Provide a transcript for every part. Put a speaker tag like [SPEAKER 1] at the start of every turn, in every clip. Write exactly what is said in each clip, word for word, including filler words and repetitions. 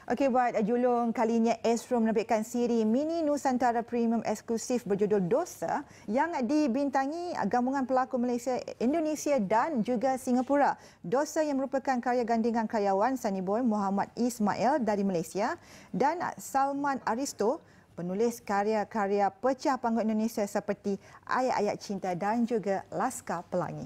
[SPEAKER 1] Okey, buat julung kalinya Astro menerbitkan siri mini Nusantara Premium eksklusif berjudul Dosa yang dibintangi gabungan pelakon Malaysia, Indonesia dan juga Singapura. Dosa yang merupakan karya gandingan karyawan Sunny Boy Muhammad Ismail dari Malaysia dan Salman Aristo, penulis karya-karya pecah panggung Indonesia seperti Ayat-Ayat Cinta dan juga Laskar Pelangi.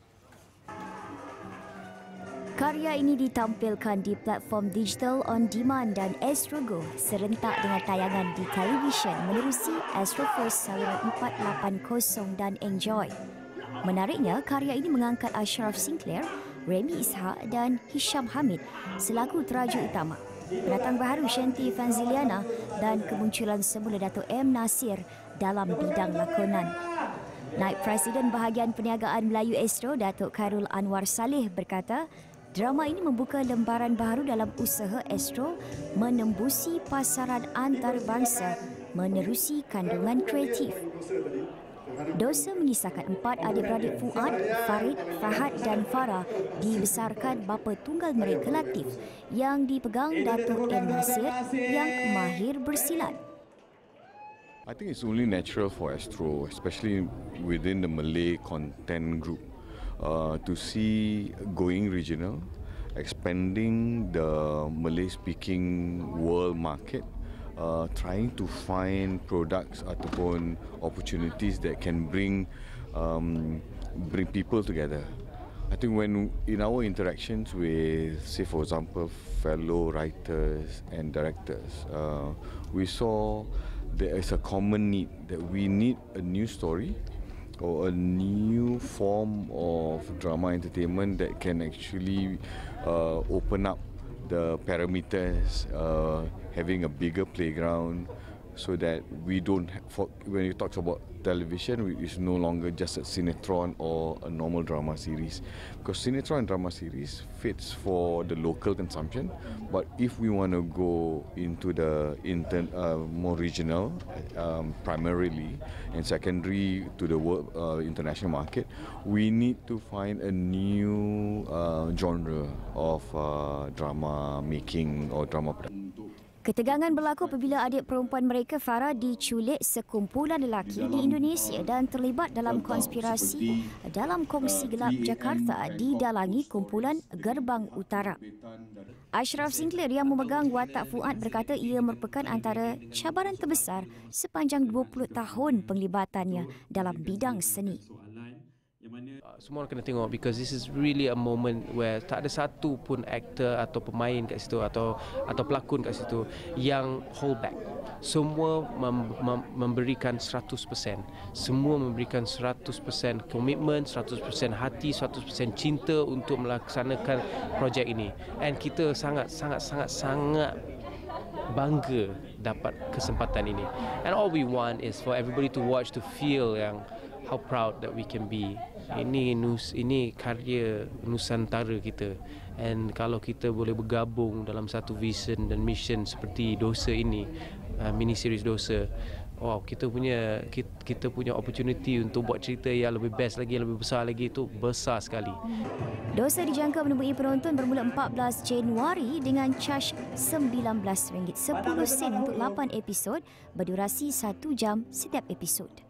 [SPEAKER 2] Karya ini ditampilkan di platform digital on demand dan Astro Go serentak dengan tayangan di televisyen menerusi Astro First saluran empat lapan kosong dan Enjoy. Menariknya, karya ini mengangkat Ashraf Sinclair, Remy Ishak dan Hisham Hamid selaku terajuk utama. Pendatang baru Shanti Fanziliana dan kemunculan semula Dato' M. Nasir dalam bidang lakonan. Naib Presiden Bahagian Perniagaan Melayu Astro, Datuk Khairul Anwar Saleh berkata, drama ini membuka lembaran baru dalam usaha Astro menembusi pasaran antarabangsa menerusi kandungan kreatif. Dosa mengisahkan empat adik-beradik Fuad, Farid, Fahad dan Farah dibesarkan bapa tunggal mereka Latif yang dipegang Datuk M. Nasir yang mahir bersilat.
[SPEAKER 3] I think it's only natural for Astro, especially within the Malay content group, Uh, to see going regional, expanding the Malay-speaking world market, uh, trying to find products ataupun opportunities that can bring um, bring people together. I think when in our interactions with, say for example, fellow writers and directors, uh, we saw there is a common need that we need a new story or a new form of drama entertainment that can actually uh, open up the parameters, uh, having a bigger playground, so that we don't, for, when you talk about television, it's no longer just a Cinetron or a normal drama series. Because Cinetron and drama series fits for the local consumption, but if we want to go into the inter, uh, more regional, um, primarily, and secondary to the world, uh, international market, we need to find a new uh, genre of uh, drama making or drama production.
[SPEAKER 2] Ketegangan berlaku apabila adik perempuan mereka Farah diculik sekumpulan lelaki di Indonesia dan terlibat dalam konspirasi dalam kongsi gelap Jakarta didalangi kumpulan Gerbang Utara. Ashraf Sinclair yang memegang watak Fuad berkata ia merupakan antara cabaran terbesar sepanjang dua puluh tahun penglibatannya dalam bidang seni.
[SPEAKER 4] Semua orang kena tengok because this is really a moment where tak ada satu pun aktor atau pemain kat situ atau atau pelakon kat situ yang hold back. Semua mem, mem, memberikan seratus peratus. Semua memberikan seratus peratus komitmen, seratus peratus hati, seratus peratus cinta untuk melaksanakan projek ini. And kita sangat sangat sangat sangat bangga dapat kesempatan ini. And all we want is for everybody to watch, to feel yang how proud that we can be. Ini nus ini karya Nusantara kita, and kalau kita boleh bergabung dalam satu vision dan mission seperti Dosa ini, uh, mini series Dosa, wow, kita punya kita, kita punya opportunity untuk buat cerita yang lebih best lagi, yang lebih besar lagi, itu besar sekali.
[SPEAKER 2] Dosa dijangka menemui penonton bermula empat belas Januari dengan caj sembilan belas ringgit sepuluh sen untuk lapan episod berdurasi satu jam setiap episod.